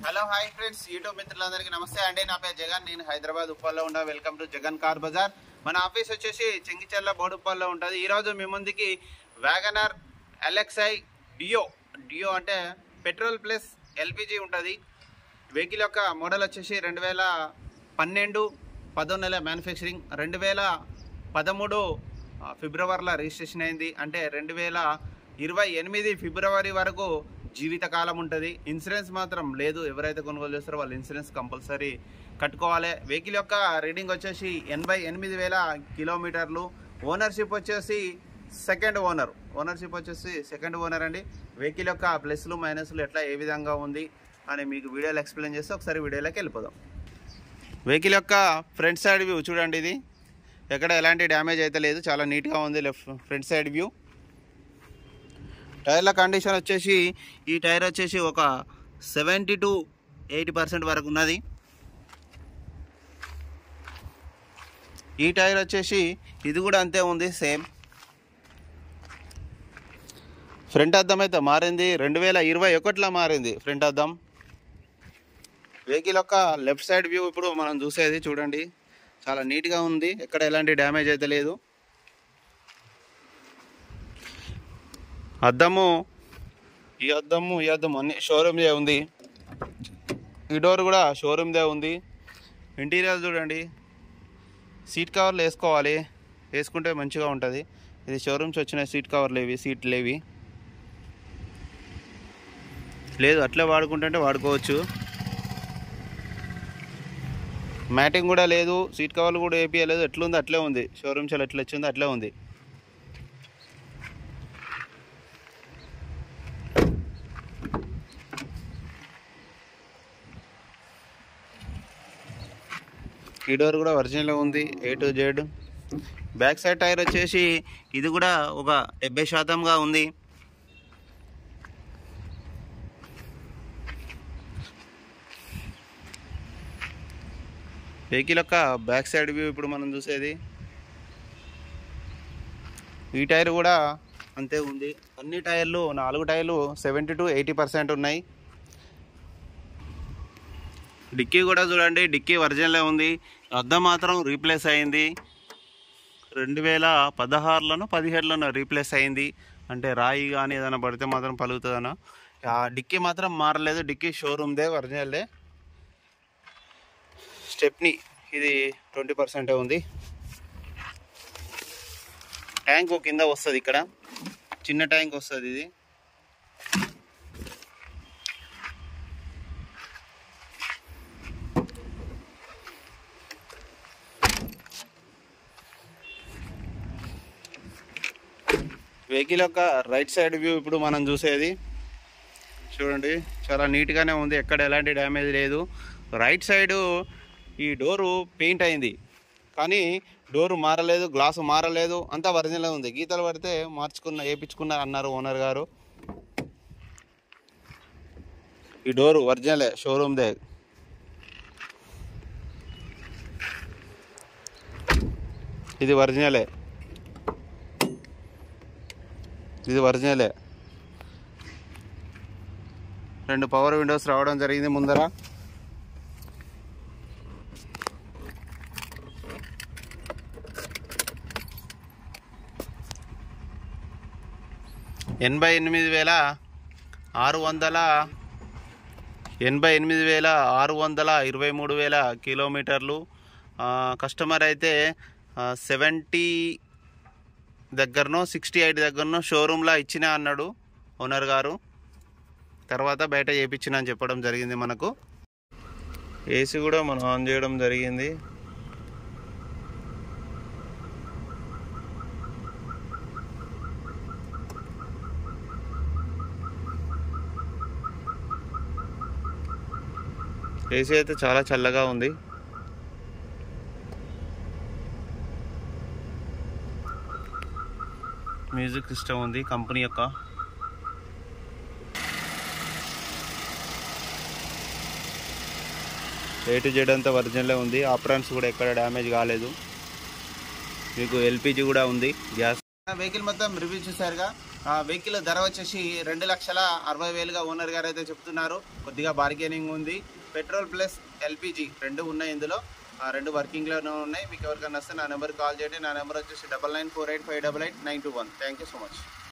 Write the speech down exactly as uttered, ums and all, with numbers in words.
Hello hi friends, YouTube మిత్రులందరికీ నమస్తే అండి. నా పేరు జగన్, నేను హైదరాబాద్ ఉప్పల్లో ఉన్నా. Welcome to Jagan car bazaar. మన ఆఫీస్ వచ్చేసి చెంగిచెర్ల బోడుప్పల్లో ఉంటుంది. ఈరోజు మీ ముందుకి వ్యాగనర్ ఎల్ఎక్స్ఐ డియో డియో అంటే పెట్రోల్ ప్లస్ ఎల్పిజి ఉంటుంది. వెహికల్ యొక్క మోడల్ వచ్చేసి రెండు వేల పన్నెండు పదో నెల మ్యానుఫ్యాక్చరింగ్, రెండు వేల పదమూడు ఫిబ్రవరిలో రిజిస్ట్రేషన్ అయింది. అంటే రెండు వేల ఇరవై ఎనిమిది ఫిబ్రవరి వరకు జీవితకాలం ఉంటుంది. ఇన్సూరెన్స్ మాత్రం లేదు. ఎవరైతే కొనుగోలు చేస్తారో వాళ్ళు ఇన్సూరెన్స్ కంపల్సరీ కట్టుకోవాలి. వెహికల్ యొక్క రీడింగ్ వచ్చేసి ఎనభై ఎనిమిది వేల కిలోమీటర్లు. ఓనర్షిప్ వచ్చేసి సెకండ్ ఓనర్ ఓనర్షిప్ వచ్చేసి సెకండ్ ఓనర్ అండి. వెహికల్ యొక్క ప్లస్లు మైనస్లు ఎట్లా ఏ విధంగా ఉంది అని మీకు వీడియోలో ఎక్స్ప్లెయిన్ చేస్తే ఒకసారి వీడియోలోకి వెళ్ళిపోదాం. వెహికల్ యొక్క ఫ్రంట్ సైడ్ వ్యూ చూడండి. ఇది ఎక్కడ ఎలాంటి డ్యామేజ్ అయితే లేదు, చాలా నీట్గా ఉంది. Left front side view. టైర్ల కండిషన్ వచ్చేసి ఈ టైర్ వచ్చేసి ఒక సెవెంటీ టు ఎయిటీ పర్సెంట్ వరకు ఉన్నది. ఈ టైర్ వచ్చేసి ఇది కూడా అంతే ఉంది, సేమ్. ఫ్రంట్ అద్దం అయితే మారింది, రెండు వేల ఇరవై ఒకటిలో మారింది ఫ్రంట్ అద్దం. వెహికల్ యొక్క లెఫ్ట్ సైడ్ వ్యూ ఇప్పుడు మనం చూసేది చూడండి, చాలా నీట్గా ఉంది. ఎక్కడ ఎలాంటి డ్యామేజ్ అయితే లేదు. అద్దము ఈ అద్దము ఈ అద్దము అన్ని షోరూమ్దే ఉంది. ఈ డోర్ కూడా షోరూమ్దే ఉంది. ఇంటీరియర్ చూడండి, సీట్ కవర్లు వేసుకోవాలి, వేసుకుంటే మంచిగా ఉంటుంది. ఇది షోరూమ్స్ వచ్చిన సీట్ కవర్లు ఏవి, సీట్లు ఏవి లేదు, అట్లే వాడుకుంటుంటే వాడుకోవచ్చు. మ్యాటింగ్ కూడా లేదు, సీట్ కవర్లు కూడా వేపియలేదు. ఎట్లుంది అట్లే ఉంది. షోరూమ్స్ ఎట్లా వచ్చిందో అట్లే ఉంది. ఈ డోర్ కూడా ఒరిజినల్గా ఉంది, A to Z. Back side tyre వచ్చేసి ఇది కూడా ఒక డెబ్బై శాతంగా ఉంది. వెహికల్ యొక్క బ్యాక్ సైడ్ వ్యూ ఇప్పుడు మనం చూసేది. ఈ టైర్ కూడా అంతే ఉంది. అన్ని టైర్లు నాలుగు టైర్లు సెవెంటీ టు ఎయిటీ పర్సెంట్ ఉన్నాయి. డిక్కీ కూడా చూడండి, డిక్కీ ఒరిజినలే ఉంది. అద్దం మాత్రం రీప్లేస్ అయింది. రెండు వేల పదహారులోనో పదిహేడులోనో రీప్లేస్ అయింది. అంటే రాయి కానీ ఏదైనా పడితే మాత్రం పలుగుతుందన్న. డిక్కీ మాత్రం మారలేదు, డిక్కీ షోరూమ్దే ఒరిజినల్దే. స్టెప్నీ ఇది ట్వంటీ పర్సెంటే ఉంది. ట్యాంక్ కింద వస్తుంది, ఇక్కడ చిన్న ట్యాంక్ వస్తుంది. ఇది వెహికల్ యొక్క రైట్ సైడ్ వ్యూ ఇప్పుడు మనం చూసేది చూడండి, చాలా నీట్గానే ఉంది. ఎక్కడ ఎలాంటి డ్యామేజ్ లేదు. రైట్ సైడు ఈ డోరు పెయింట్ అయింది, కానీ డోరు మారలేదు, గ్లాసు మారలేదు, అంతా ఒరిజినల్ ఉంది. గీతలు పడితే మార్చుకున్న వేయించుకున్నారు అన్నారు ఓనర్ గారు. ఈ డోరు ఒరిజినలే, షోరూమ్దే. ఇది ఒరిజినలే, ఇది ఒరిజినలే. రెండు పవర్ విండోస్ రావడం జరిగింది ముందర. ఎనభై ఎనిమిది వేల ఆరు వందల ఎనభై ఎనిమిది వేల ఆరు వందల ఇరవై మూడు వేల కిలోమీటర్లు. కస్టమర్ అయితే సెవెంటీ దగ్గరనో సిక్స్టీ ఎయిట్ దగ్గరనో షోరూమ్లో ఇచ్చిన అన్నాడు ఓనర్ గారు. తర్వాత బయట చేయించిన అని చెప్పడం జరిగింది మనకు. ఏసీ కూడా మనం ఆన్ చేయడం జరిగింది. ఏసీ అయితే చాలా చల్లగా ఉంది. మ్యూజిక్ సిస్టమ్ ఉంది కంపెనీ యొక్క. ఏ టు జెడ్ అంతా ఒరిజినలే ఉంది. ఆప్రాన్స్ కూడా ఎక్కడ డ్యామేజ్ కాలేదు. మీకు ఎల్పిజి కూడా ఉంది, గ్యాస్. వెహికల్ మొత్తం రివ్యూ చూసారుగా. వెహికల్ ధర వచ్చేసి రెండు లక్షల అరవై వేలుగా ఓనర్ గారు అయితే చెప్తున్నారు. కొద్దిగా బార్గెనింగ్ ఉంది. పెట్రోల్ ప్లస్ ఎల్పిజి రెండు ఉన్నాయి ఇందులో. రెండు వర్కింగ్లోనే ఉన్నాయి. మీకు ఎవరికైనా వస్తే నా నెంబర్ కాల్ చేయండి. నా నెంబర్ వచ్చేసి double nine four eight five double eight nine two one. Thank you so much.